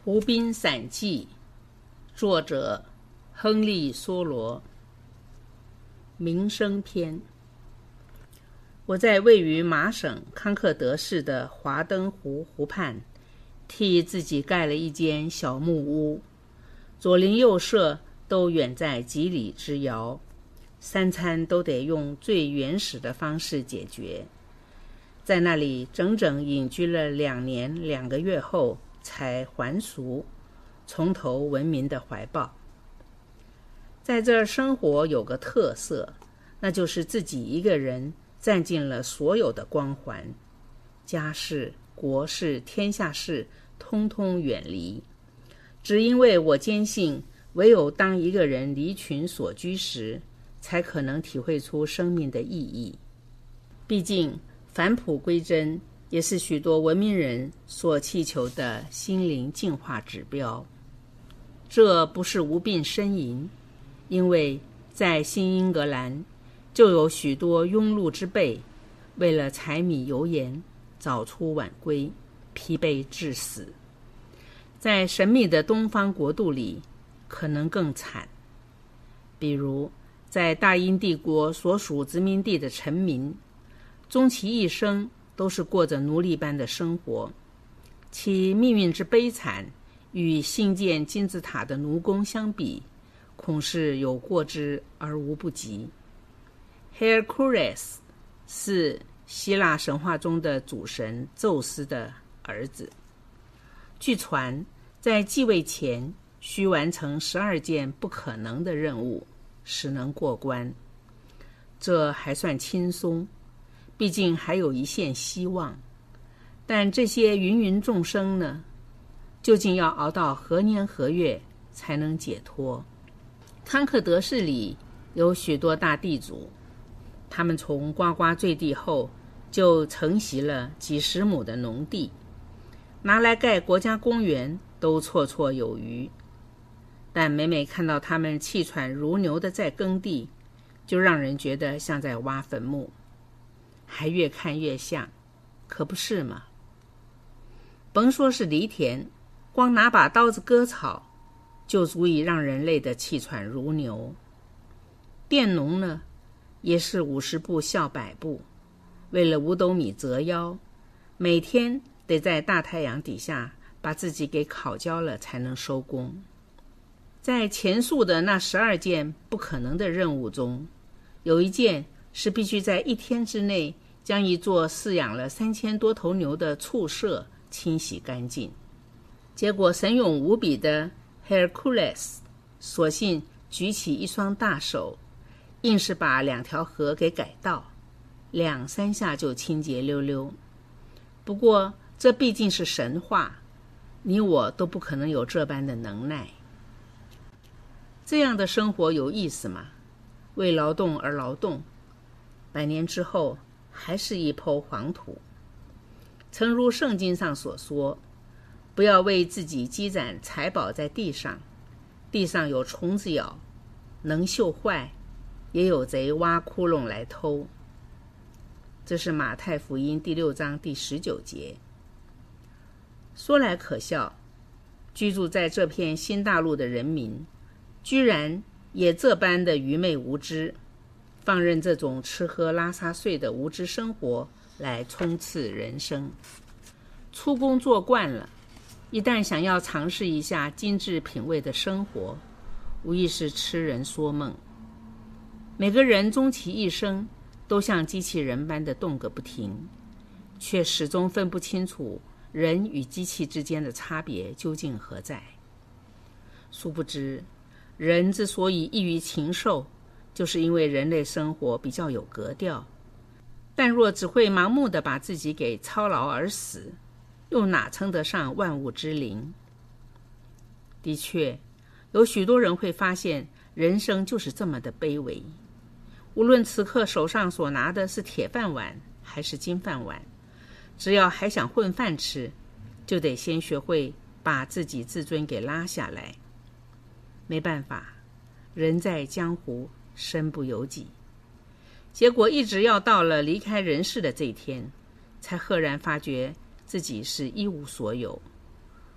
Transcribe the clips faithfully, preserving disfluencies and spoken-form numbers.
湖滨散记，作者亨利·梭罗。民生篇。我在位于麻省康克德市的华登湖湖畔，替自己盖了一间小木屋，左邻右舍都远在几里之遥，三餐都得用最原始的方式解决。在那里整整隐居了两年两个月后，才还俗，重投文明的怀抱。在这儿生活有个特色，那就是自己一个人占尽了所有的光环，家事、国事、天下事通通远离。只因为我坚信，唯有当一个人离群所居时，才可能体会出生命的意义。毕竟返璞归真也是许多文明人所祈求的心灵净化指标。这不是无病呻吟，因为在新英格兰就有许多庸碌之辈，为了柴米油盐早出晚归，疲惫致死。在神秘的东方国度里可能更惨，比如在大英帝国所属殖民地的臣民，终其一生都是过着奴隶般的生活，其命运之悲惨与兴建金字塔的奴工相比，恐是有过之而无不及。Hercules 是希腊神话中的主神宙斯的儿子，据传在继位前需完成十二件不可能的任务，使能过关。这还算轻松，毕竟还有一线希望。但这些芸芸众生呢，究竟要熬到何年何月才能解脱？康克德市里有许多大地主，他们从呱呱坠地后就承袭了几十亩的农地，拿来盖国家公园都绰绰有余。但每每看到他们气喘如牛的在耕地，就让人觉得像在挖坟墓，还越看越像，可不是吗？甭说是犁田，光拿把刀子割草就足以让人累得气喘如牛。佃农呢，也是五十步笑百步，为了五斗米折腰，每天得在大太阳底下把自己给烤焦了才能收工。在前述的那十二件不可能的任务中，有一件是必须在一天之内将一座饲养了三千多头牛的畜舍清洗干净。结果神勇无比的 Hercules 索性举起一双大手，硬是把两条河给改道，两三下就清洁溜溜。不过这毕竟是神话，你我都不可能有这般的能耐。这样的生活有意思吗？为劳动而劳动，百年之后还是一抔黄土。诚如圣经上所说，不要为自己积攒财宝在地上，地上有虫子咬，能锈坏，也有贼挖窟窿来偷。这是马太福音第六章第十九节。说来可笑，居住在这片新大陆的人民居然也这般的愚昧无知，放任这种吃喝拉撒睡的无知生活来冲刺人生。出工作惯了，一旦想要尝试一下精致品味的生活，无疑是痴人说梦。每个人终其一生都像机器人般的动个不停，却始终分不清楚人与机器之间的差别究竟何在。殊不知，人之所以异于禽兽，就是因为人类生活比较有格调。但若只会盲目地把自己给操劳而死，又哪称得上万物之灵？的确，有许多人会发现人生就是这么的卑微。无论此刻手上所拿的是铁饭碗还是金饭碗，只要还想混饭吃，就得先学会把自己自尊给拉下来。没办法，人在江湖，身不由己。结果一直要到了离开人世的这一天，才赫然发觉自己是一无所有。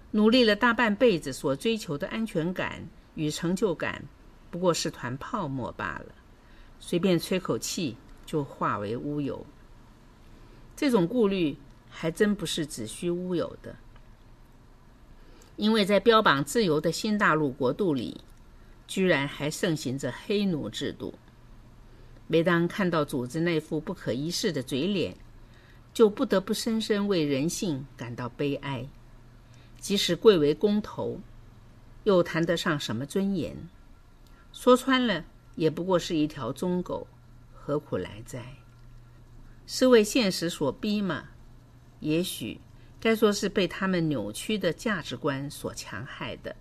努力了大半辈子所追求的安全感与成就感，不过是团泡沫罢了，随便吹口气就化为乌有。这种顾虑还真不是子虚乌有的，因为在标榜自由的新大陆国度里，居然还盛行着黑奴制度。每当看到组织那副不可一世的嘴脸，就不得不深深为人性感到悲哀。即使贵为公头，又谈得上什么尊严？说穿了，也不过是一条忠狗，何苦来哉？是为现实所逼吗？也许该说是被他们扭曲的价值观所强害的。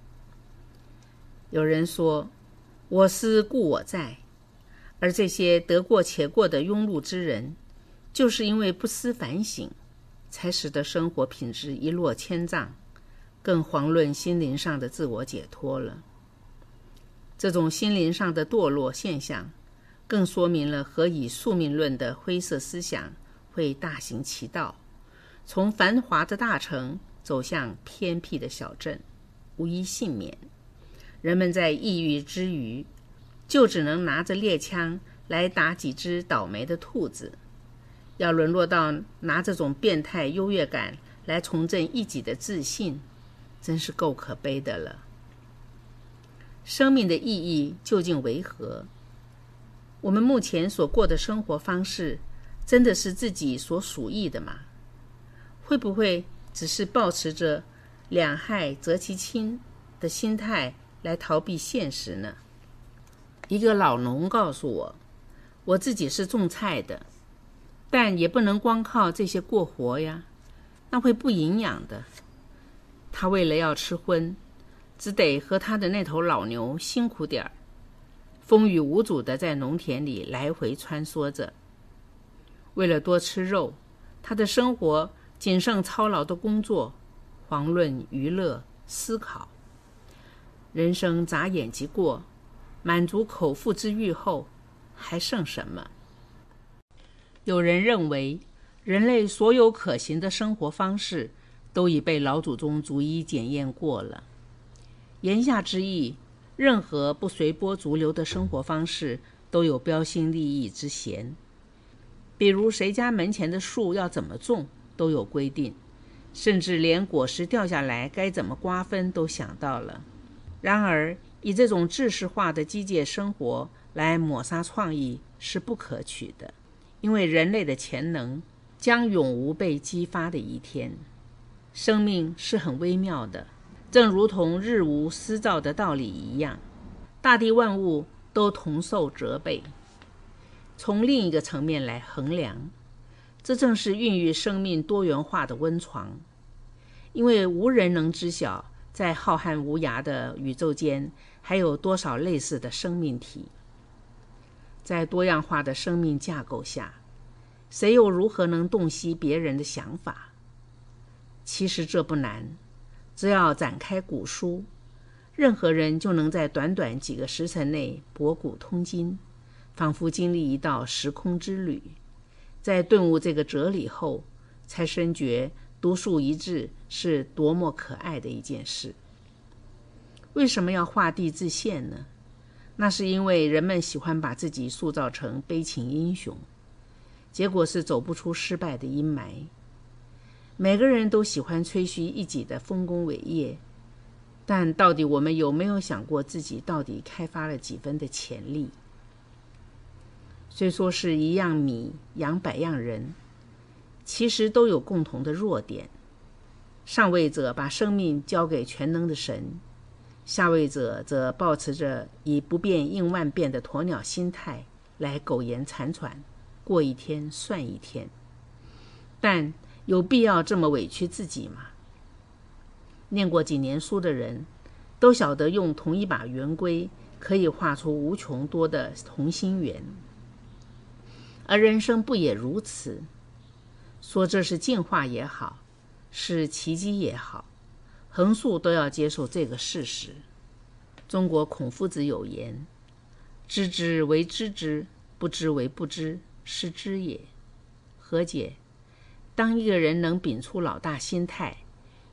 有人说，我思故我在，而这些得过且过的庸碌之人，就是因为不思反省，才使得生活品质一落千丈，更遑论心灵上的自我解脱了。这种心灵上的堕落现象，更说明了何以宿命论的灰色思想会大行其道，从繁华的大城走向偏僻的小镇，无一幸免。人们在抑郁之余，就只能拿着猎枪来打几只倒霉的兔子。要沦落到拿这种变态优越感来重振一己的自信，真是够可悲的了。生命的意义究竟为何？我们目前所过的生活方式，真的是自己所属意的吗？会不会只是抱持着两害择其轻的心态来逃避现实呢？一个老农告诉我，我自己是种菜的，但也不能光靠这些过活呀，那会不营养的。他为了要吃荤，只得和他的那头老牛辛苦点儿，风雨无阻地在农田里来回穿梭着。为了多吃肉，他的生活仅剩操劳的工作，遑论娱乐思考。人生眨眼即过，满足口腹之欲后，还剩什么？有人认为，人类所有可行的生活方式都已被老祖宗逐一检验过了。言下之意，任何不随波逐流的生活方式都有标新立异之嫌。比如谁家门前的树要怎么种都有规定，甚至连果实掉下来该怎么瓜分都想到了。然而，以这种制式化的机械生活来抹杀创意是不可取的，因为人类的潜能将永无被激发的一天。生命是很微妙的，正如同日无私照的道理一样，大地万物都同受责备。从另一个层面来衡量，这正是孕育生命多元化的温床。因为无人能知晓，在浩瀚无涯的宇宙间还有多少类似的生命体。在多样化的生命架构下，谁又如何能洞悉别人的想法？其实这不难，只要展开古书，任何人就能在短短几个时辰内博古通今，仿佛经历一道时空之旅。在顿悟这个哲理后，才深觉独树一帜是多么可爱的一件事。为什么要画地自限呢？那是因为人们喜欢把自己塑造成悲情英雄，结果是走不出失败的阴霾。每个人都喜欢吹嘘一己的丰功伟业，但到底我们有没有想过自己到底开发了几分的潜力？虽说是一样米养百样人，其实都有共同的弱点。上位者把生命交给全能的神，下位者则抱持着以不变应万变的鸵鸟心态来苟延残喘，过一天算一天。但有必要这么委屈自己吗？念过几年书的人都晓得，用同一把圆规可以画出无穷多的同心圆，而人生不也如此？说这是进化也好，是奇迹也好，横竖都要接受这个事实。中国孔夫子有言：知之为知之，不知为不知，是知也。何解？当一个人能秉出老大心态，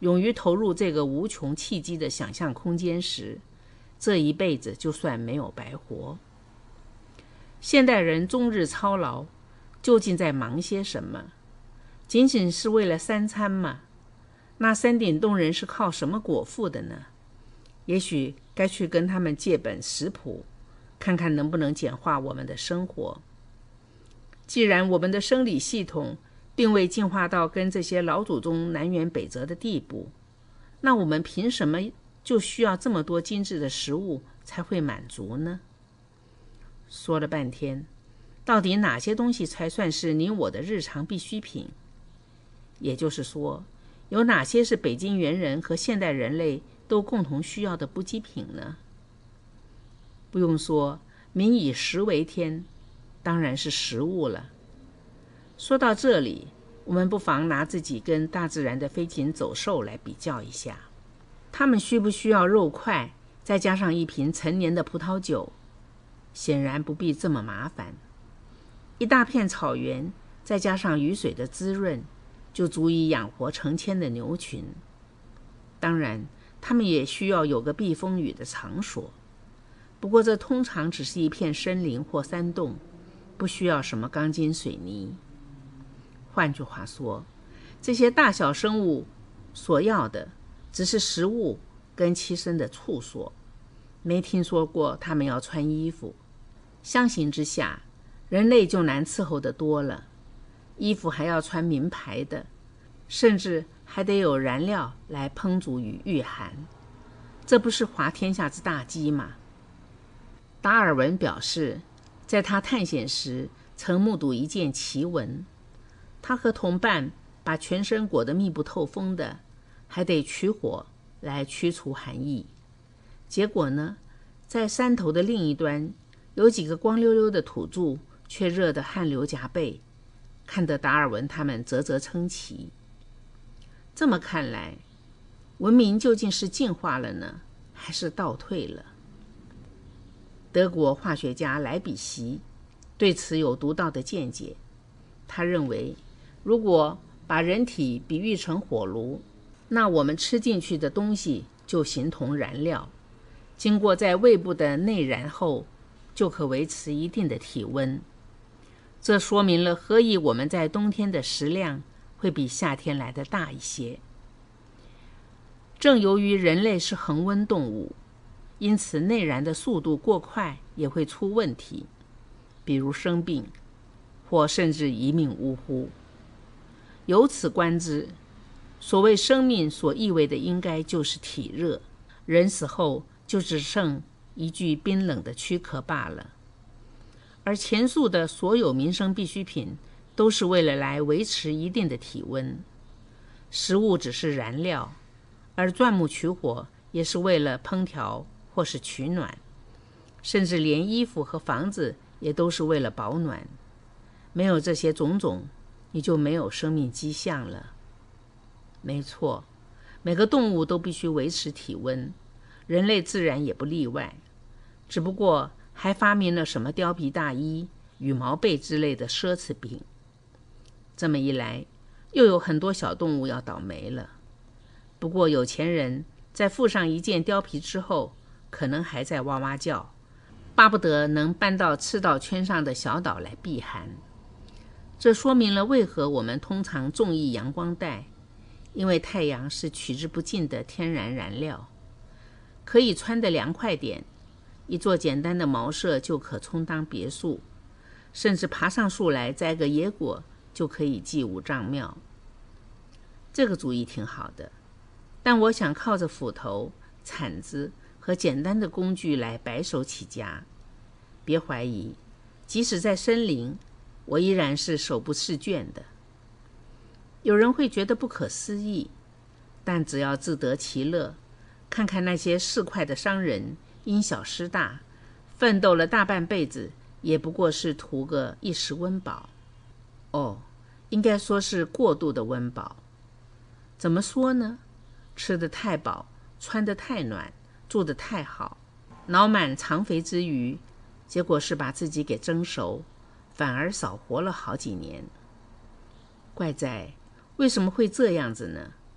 勇于投入这个无穷契机的想象空间时，这一辈子就算没有白活。现代人终日操劳，究竟在忙些什么？仅仅是为了三餐吗？那山顶洞人是靠什么果腹的呢？也许该去跟他们借本食谱，看看能不能简化我们的生活。既然我们的生理系统并未进化到跟这些老祖宗南辕北辙的地步，那我们凭什么就需要这么多精致的食物才会满足呢？说了半天，到底哪些东西才算是你我的日常必需品？也就是说，有哪些是北京猿人和现代人类都共同需要的补给品呢？不用说，民以食为天，当然是食物了。说到这里，我们不妨拿自己跟大自然的飞禽走兽来比较一下，他们需不需要肉块，再加上一瓶陈年的葡萄酒？显然不必这么麻烦。一大片草原，再加上雨水的滋润，就足以养活成千的牛群。当然，他们也需要有个避风雨的场所，不过这通常只是一片森林或山洞，不需要什么钢筋水泥。换句话说，这些大小生物所要的只是食物跟栖身的处所，没听说过他们要穿衣服。相形之下，人类就难伺候得多了，衣服还要穿名牌的，甚至还得有燃料来烹煮与御寒，这不是滑天下之大稽吗？达尔文表示，在他探险时曾目睹一件奇闻，他和同伴把全身裹得密不透风的，还得取火来驱除寒意。结果呢，在山头的另一端，有几个光溜溜的土著却热得汗流浃背，看得达尔文他们啧啧称奇。这么看来，文明究竟是进化了呢，还是倒退了？德国化学家莱比锡对此有独到的见解。他认为，如果把人体比喻成火炉，那我们吃进去的东西就形同燃料，经过在胃部的内燃后，就可维持一定的体温。这说明了何以我们在冬天的食量会比夏天来的大一些。正由于人类是恒温动物，因此内燃的速度过快也会出问题，比如生病，或甚至一命呜呼。由此观之，所谓生命所意味的应该就是体热，人死后就只剩一具冰冷的躯壳罢了。而前述的所有民生必需品都是为了来维持一定的体温，食物只是燃料，而钻木取火也是为了烹调或是取暖，甚至连衣服和房子也都是为了保暖。没有这些种种，你就没有生命迹象了。没错，每个动物都必须维持体温，人类自然也不例外，只不过还发明了什么貂皮大衣、羽毛被之类的奢侈品。这么一来，又有很多小动物要倒霉了。不过有钱人在附上一件貂皮之后，可能还在哇哇叫，巴不得能搬到赤道圈上的小岛来避寒。这说明了为何我们通常重义阳光带，因为太阳是取之不尽的天然燃料，可以穿得凉快点，一座简单的茅舍就可充当别墅，甚至爬上树来摘个野果就可以祭五丈庙。这个主意挺好的，但我想靠着斧头、铲子和简单的工具来白手起家。别怀疑，即使在森林，我依然是手不释卷的。有人会觉得不可思议，但只要自得其乐，看看那些市侩的商人因小失大，奋斗了大半辈子，也不过是图个一时温饱。哦，应该说是过度的温饱。怎么说呢？吃得太饱，穿得太暖，住得太好，脑满肠肥之余，结果是把自己给蒸熟，反而少活了好几年。怪在为什么会这样子呢？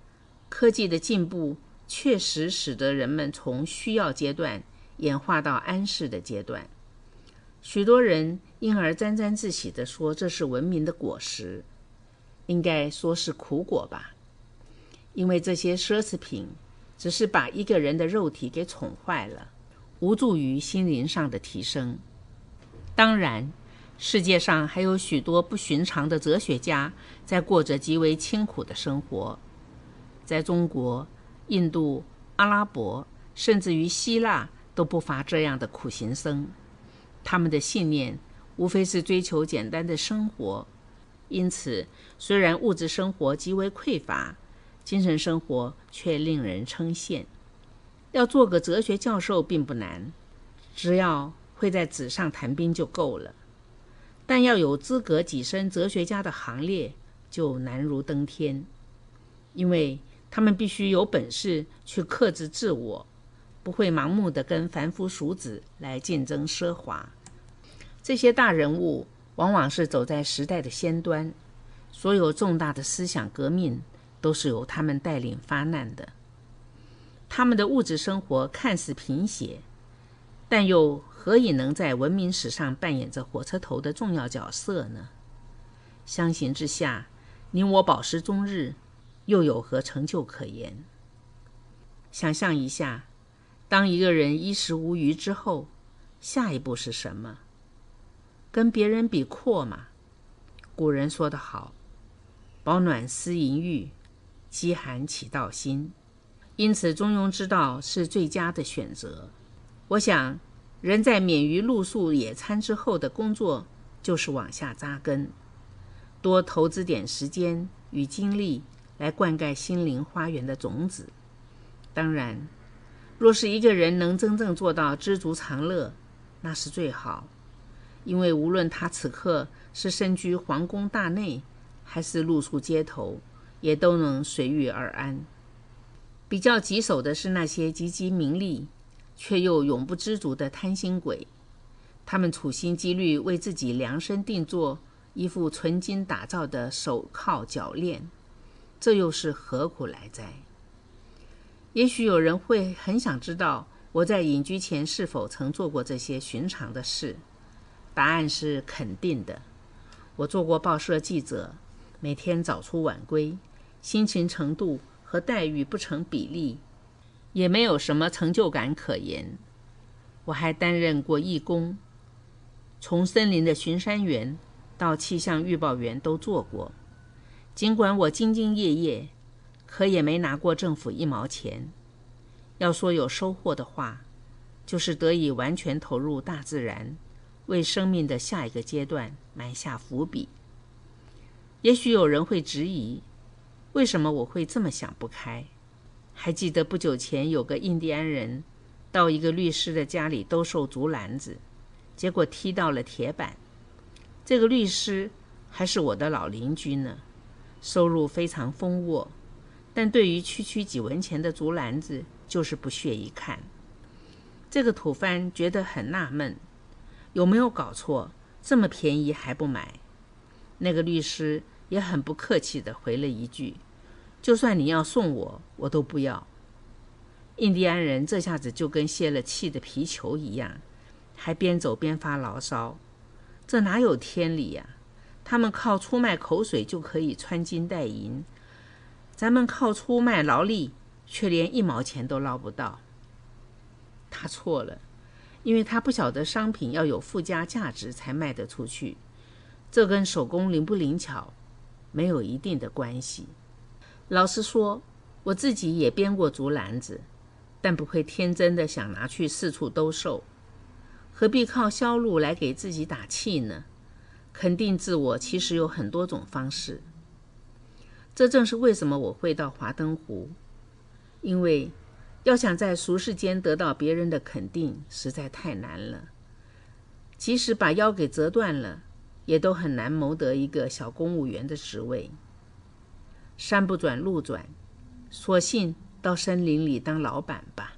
科技的进步确实使得人们从需要阶段演化到安适的阶段。许多人因而沾沾自喜地说这是文明的果实，应该说是苦果吧，因为这些奢侈品只是把一个人的肉体给宠坏了，无助于心灵上的提升。当然，世界上还有许多不寻常的哲学家在过着极为清苦的生活。在中国、印度、阿拉伯，甚至于希腊都不乏这样的苦行僧。他们的信念无非是追求简单的生活，因此虽然物质生活极为匮乏，精神生活却令人称羡。要做个哲学教授并不难，只要会在纸上谈兵就够了。但要有资格跻身哲学家的行列，就难如登天，因为他们必须有本事去克制自我，不会盲目地跟凡夫俗子来竞争奢华。这些大人物往往是走在时代的先端，所有重大的思想革命都是由他们带领发难的。他们的物质生活看似贫血，但又何以能在文明史上扮演着火车头的重要角色呢？相形之下，你我饱食终日，又有何成就可言？想象一下，当一个人衣食无余之后，下一步是什么？跟别人比阔嘛。古人说得好，饱暖思淫欲，饥寒起盗心。因此中庸之道是最佳的选择。我想人在免于露宿野餐之后的工作，就是往下扎根，多投资点时间与精力来灌溉心灵花园的种子。当然，若是一个人能真正做到知足常乐，那是最好，因为无论他此刻是身居皇宫大内，还是露宿街头，也都能随遇而安。比较棘手的是那些汲汲名利却又永不知足的贪心鬼，他们处心积虑为自己量身定做一副纯金打造的手铐脚链，这又是何苦来哉？也许有人会很想知道我在隐居前是否曾做过这些寻常的事。答案是肯定的。我做过报社记者，每天早出晚归，辛勤程度和待遇不成比例，也没有什么成就感可言。我还担任过义工，从森林的巡山员到气象预报员都做过。尽管我兢兢业业，可也没拿过政府一毛钱。要说有收获的话，就是得以完全投入大自然，为生命的下一个阶段埋下伏笔。也许有人会质疑，为什么我会这么想不开？还记得不久前有个印第安人到一个律师的家里兜售竹篮子，结果踢到了铁板。这个律师还是我的老邻居呢，收入非常丰沃，但对于区区几文钱的竹篮子就是不屑一看。这个土番觉得很纳闷，有没有搞错？这么便宜还不买？那个律师也很不客气地回了一句，就算你要送我，我都不要。印第安人这下子就跟泄了气的皮球一样，还边走边发牢骚，这哪有天理呀？他们靠出卖口水就可以穿金戴银，咱们靠出卖劳力却连一毛钱都捞不到。他错了，因为他不晓得商品要有附加价值才卖得出去，这跟手工灵不灵巧没有一定的关系。老实说，我自己也编过竹篮子，但不会天真的想拿去四处兜售，何必靠销路来给自己打气呢？肯定自我其实有很多种方式。这正是为什么我会到华灯湖，因为要想在俗世间得到别人的肯定实在太难了，即使把腰给折断了，也都很难谋得一个小公务员的职位。山不转路转，索性到森林里当老板吧。